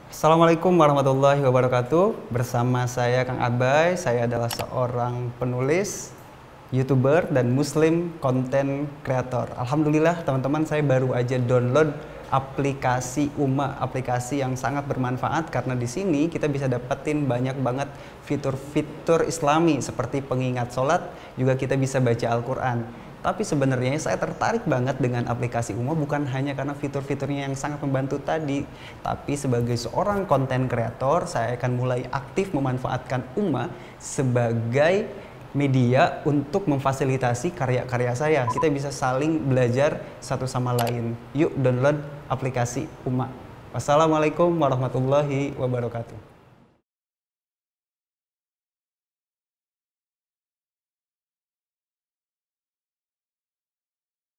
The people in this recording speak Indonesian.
Assalamualaikum warahmatullahi wabarakatuh. Bersama saya Kang Abai, saya adalah seorang penulis, YouTuber, dan Muslim content creator. Alhamdulillah teman-teman, saya baru aja download aplikasi Uma, aplikasi yang sangat bermanfaat karena di sini kita bisa dapetin banyak banget fitur-fitur Islami seperti pengingat sholat, juga kita bisa baca Al-Quran. Tapi sebenarnya saya tertarik banget dengan aplikasi Uma bukan hanya karena fitur-fiturnya yang sangat membantu tadi, tapi sebagai seorang konten kreator saya akan mulai aktif memanfaatkan Uma sebagai media untuk memfasilitasi karya-karya saya. Kita bisa saling belajar satu sama lain. Yuk download aplikasi Uma. Wassalamualaikum warahmatullahi wabarakatuh.